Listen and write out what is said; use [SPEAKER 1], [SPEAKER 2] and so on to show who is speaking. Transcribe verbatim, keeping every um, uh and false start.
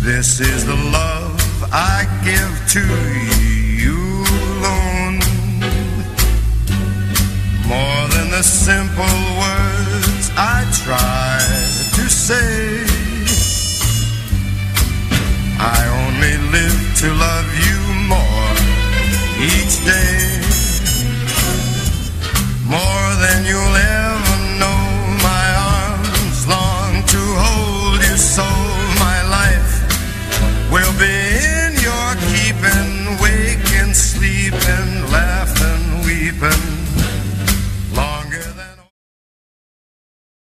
[SPEAKER 1] This is the love I give to you alone. More than the simple words I try to say. I only live to love you more each day. More than you'll ever know. My arms long to hold you so. My life will be in your keeping, waking, sleeping.